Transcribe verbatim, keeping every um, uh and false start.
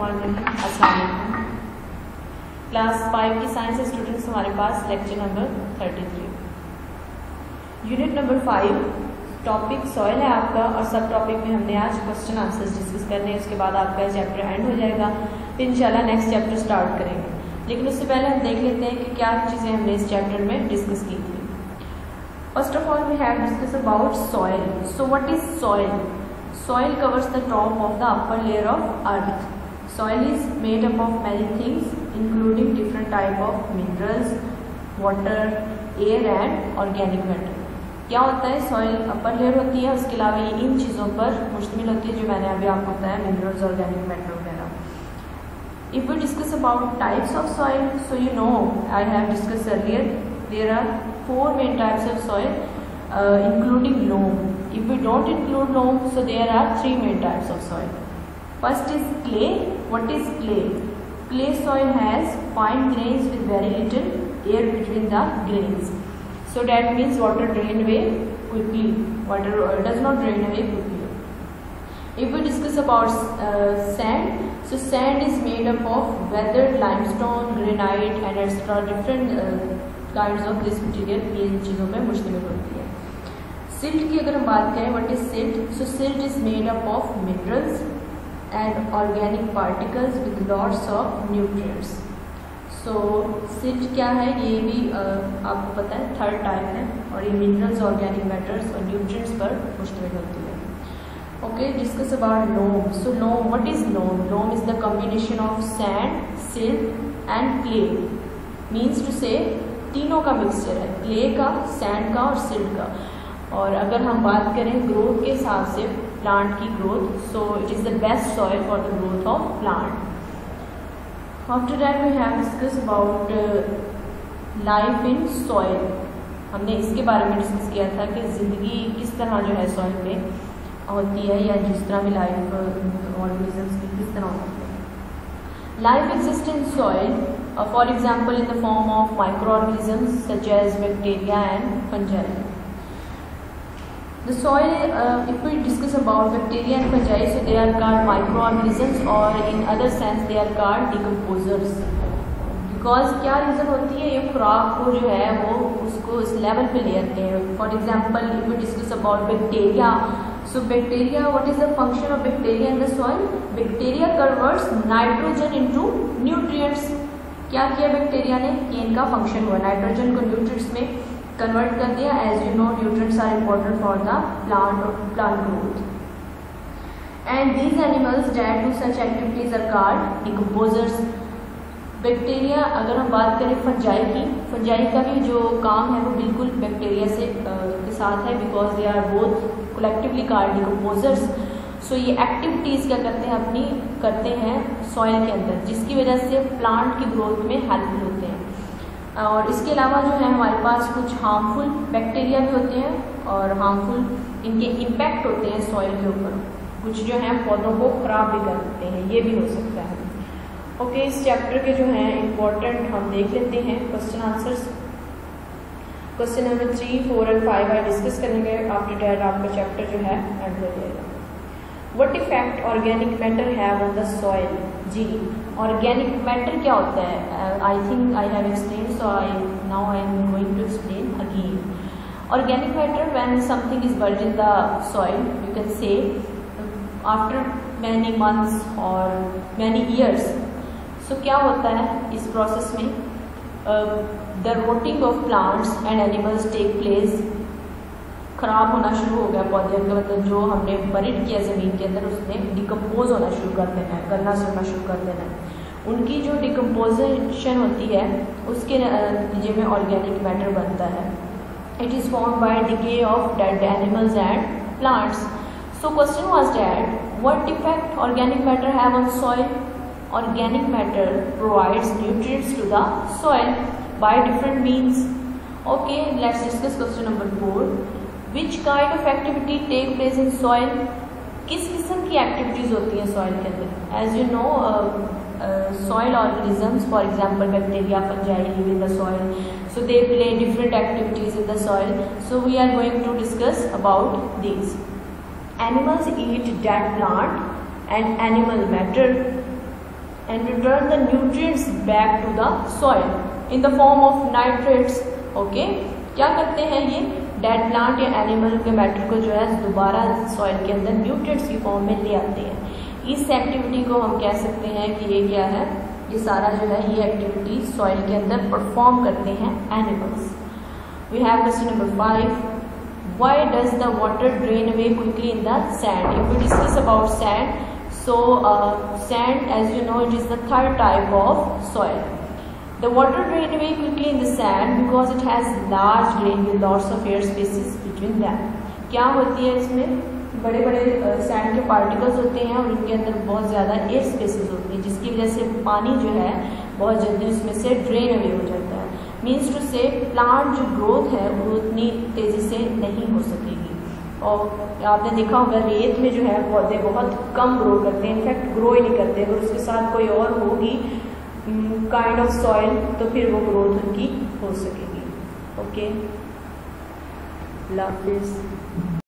अस्सलाम वालेकुम। Class five की साइंस स्टूडेंट्स हमारे पास lecture number thirty three unit number five topic soil है आपका, और सब टॉपिक में हमने आज क्वेश्चन आंसर्स डिस्कस करने हैं। उसके बाद आपका चैप्टर एंड हो जाएगा, फिर इंशाल्लाह नेक्स्ट चैप्टर स्टार्ट करेंगे। लेकिन उससे पहले हम देख लेते हैं कि क्या चीज़ें हमने इस चैप्टर में डिस्कस की थी। First of all we have discuss about soil. So what is soil? Soil covers the top of the upper layer of earth. Soil is made up of many things, including different type of minerals, water, air and organic matter. क्या होता है? Soil upper layer होती है, उसके अलावा ये इन चीज़ों पर मुश्तमिल होती है जो मैंने अभी आपको बताया, मिनरल्स, ऑर्गेनिक मैटर वगैरह। If we discuss about types of soil, so you know I have discussed earlier there are four main types of soil, uh, including loam. If we don't include loam, so there are three main types of soil. First is clay. What is clay? Clay soil has fine grains with very little air between the grains. So that means water drain away quickly. Water does not drain away quickly. If we discuss about uh, sand, so sand is made up of weathered limestone, granite and et cetera. Different uh, kinds of this material ये चीज़ों में मुश्तमिल होती है। Silt की अगर हम बात करें, what is silt? So silt is made up of minerals and organic particles with lots of nutrients. So silt क्या है? ये भी uh, आपको पता है थर्ड टाइप है, और ये मिनरल्स, ऑर्गेनिक मैटर्स और न्यूट्रिएंट्स पर मुश्तमिल होती है। Okay, discuss about loam. So loam, what is loam? Loam is the combination of sand, silt and clay. Means to से तीनों का मिक्सचर है, क्ले का, सैंड का और सिल्ट का। और अगर हम बात करें ग्रोथ के हिसाब से, प्लांट की growth, so it is the best soil for the growth of plant. After that we have discuss about life in soil. हमने इसके बारे में डिस्कस किया था कि ज़िंदगी किस तरह जो है सॉइल में होती है, या जिस तरह भी लाइफ ऑर्गेनिजम्स की किस तरह होती है। Life exist in soil for example in the form of micro organisms such as bacteria and fungi. The soil, uh, if we discuss about bacteria and fungi, so they are called microorganisms, or in other sense they are called decomposers. Because क्या reason होती है, ये खुराक को जो है वो उसको इस लेवल पे ले आते हैं। For example if we discuss about bacteria, so bacteria, what is the function of bacteria in the soil? Bacteria converts nitrogen into nutrients. क्या किया बैक्टीरिया ने? कि इनका फंक्शन हुआ, नाइट्रोजन को न्यूट्रिएंट्स में कन्वर्ट कर दिया। As you know nutrients are important for the plant plant growth. And these animals that do such activities are called decomposers. Bacteria, अगर हम बात करें फंजाई की, फंजाई का भी जो काम है वो बिल्कुल बैक्टीरिया से uh, के साथ है, because they are both collectively called decomposers. So ये एक्टिविटीज़ क्या करते हैं, अपनी करते हैं सॉइल के अंदर, जिसकी वजह से प्लांट की ग्रोथ में हेल्पफुल होते हैं। और इसके अलावा जो है हमारे पास कुछ हार्मफुल बैक्टीरिया भी होते हैं, और हार्मफुल इनके इम्पैक्ट होते हैं सॉइल के ऊपर। कुछ जो हैं पौधों को खराब भी कर देते हैं, ये भी हो सकता है। ओके okay, इस चैप्टर के जो हैं इम्पोर्टेंट हम देख लेते हैं question answers. Question number three, four and five है डिस्कस करेंगे। आफ्टर दैट आपका चैप्टर जो है एंड हो जाएगा। What effect organic matter have on the soil? जी, ऑर्गेनिक मैटर क्या होता है? I think I have explain, so I now I am going to explain again. Organic matter, when something is buried in the soil, you can say after many months और many years, सो क्या होता है इस process में? The rotting of plants and animals take place. खराब होना शुरू हो गया पौधे का, मतलब जो हमने बरिड किया ज़मीन के अंदर, उसने डिकम्पोज होना शुरू कर देना है, गलना होना शुरू कर देना है। उनकी जो डिकम्पोजिशन होती है उसके नतीजे में ऑर्गेनिक मैटर बनता है। It is formed by decay of dead animals and plants. So question was that what effect organic matter have on soil? Organic matter provides nutrients to the soil by different means. Okay, let's discuss question number four. Which kind of activity take place in soil? किस किस्म की activities होती हैं soil के अंदर? As you know, uh, uh, soil organisms, for example, bacteria, fungi live in the soil, so they play different activities in the soil. So we are going to discuss about these. Animals eat dead plant and animal matter. and return the nutrients back to the soil in the form of nitrates. okay? क्या करते हैं ये dead plant या animal के matter को जो है दोबारा सॉइल के अंदर न्यूट्रिएंट्स की फॉर्म में ले आते हैं। इस एक्टिविटी को हम कह सकते हैं कि ये क्या है, ये सारा जो है ये एक्टिविटी सॉइल के अंदर परफॉर्म करते हैं animals. We have question number five, why does the water drain away quickly in the sand. If we discuss about sand, so uh, sand, as you know, it is the third type of soil. The water drain away quickly in the sand because it has large grain with lots of air spaces between them. क्या होती है इसमें, बड़े बड़े sand के particles होते हैं और उनके अंदर बहुत ज़्यादा एयर स्पेसेस होती हैं, जिसकी वजह से पानी जो है बहुत जल्दी उसमें से ड्रेन अवे हो जाता है। मीन्स टू से प्लांट जो ग्रोथ है वो उतनी तेज़ी से नहीं हो सकेगी। और आपने देखा होगा रेत में जो है पौधे बहुत कम ग्रो करते हैं, इनफैक्ट ग्रो ही नहीं करते। अगर उसके साथ कोई और होगी काइंड ऑफ सॉइल तो फिर वो ग्रोथ उनकी हो सकेगी। Okay, love this.